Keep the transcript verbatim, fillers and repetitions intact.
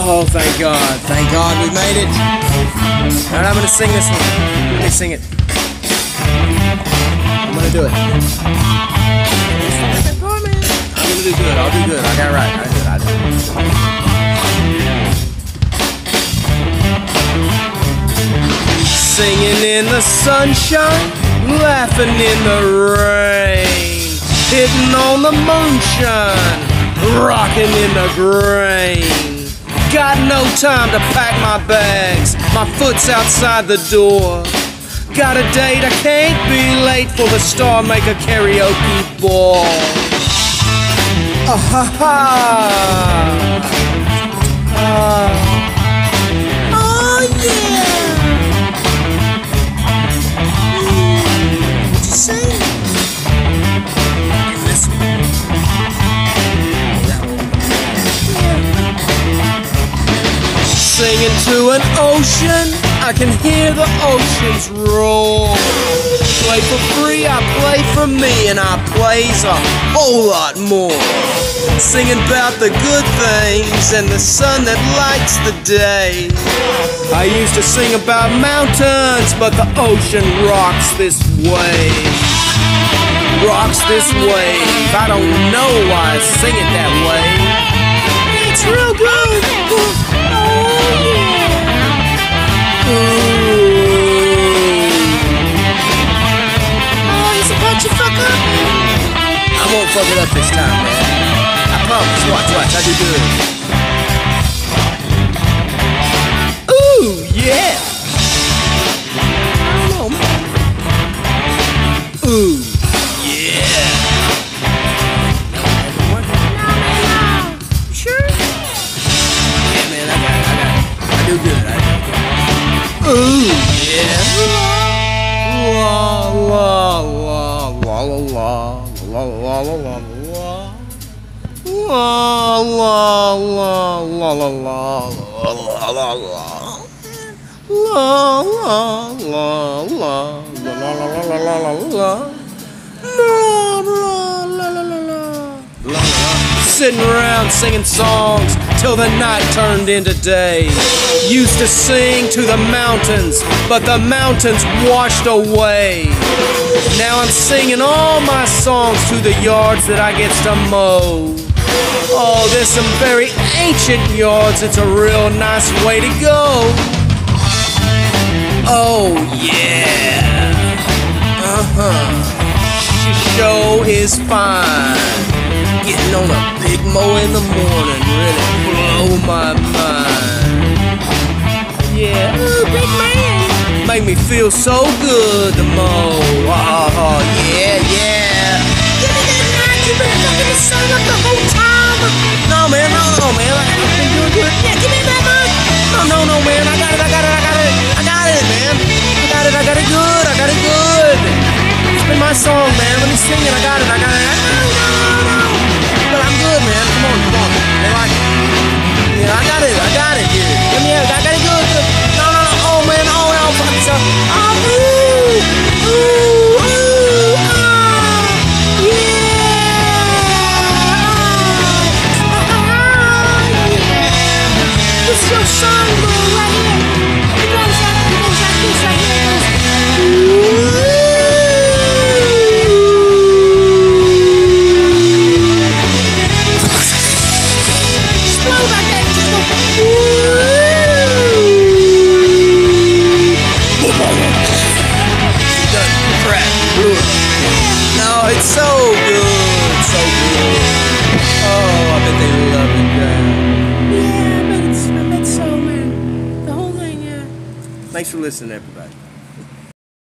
Oh, thank God. Thank God we made it. Alright, I'm gonna sing this one. Let me sing it. I'm gonna do it. I'm gonna do good. I'll do good. I got it right. I did. I did. Singing in the sunshine, laughing in the rain, hitting on the moonshine, rocking in the grain. Got no time to pack my bags, my foot's outside the door. Got a date, I can't be late for the StarMaker karaoke ball. Ah ha ha. Uh, oh yeah. What'd you say? You miss me. Singing to an ocean, I can hear the oceans roar. Play for free, I play for me, and I plays a whole lot more. Singing about the good things and the sun that lights the day. I used to sing about mountains, but the ocean rocks this wave. Rocks this wave. I don't know why I sing it that way. It's real good. I won't fuck it up this time, man. I promise. Watch, watch. I do good. Ooh, yeah. I don't know, man. Ooh, yeah. Sure? Yeah, man. I got it. I got it. I do good. I do good. Ooh, yeah. La la la la la la. La la la la la la la la la la la la la. Sitting around singing songs till the night turned into day. Used to sing to the mountains, but the mountains washed away. Now I'm singing all my songs to the yards that I get to mow. Oh, there's some very ancient yards. It's a real nice way to go. Oh, yeah. Uh-huh. She sure is fine. Getting on a big mow in the morning really blow my mind. Yeah, ooh, big man. Make me feel so good to mow. Oh, yeah, yeah. Give me that mic. You've been fucking the sun up the whole time. No, man, no, no, man. I've been doing good. Yeah, give me that mic. No, no, no, man. I got it, I got it, I got it. I got it, man. I got it, I got it good. I got it good. It's been my song, man. Let me sing it. I got it, I got it. No, no, no. But I'm good, man. Come on, come on. They like it. Yeah, I got it. I got it, dude. Let me have it. I got it good. No, no, no. Oh, man. Oh, no. Fuck yourself. Oh, ooh. Ooh. Ooh. Ah. Yeah. Ah, yeah. This is your song, bro, right here. It goes like, it goes like this right here. It goes, ooh. No, it's so good, so good. Oh, I bet they love it, man. Yeah, I bet it's, I bet so, man. The whole thing, yeah. Thanks for listening, everybody.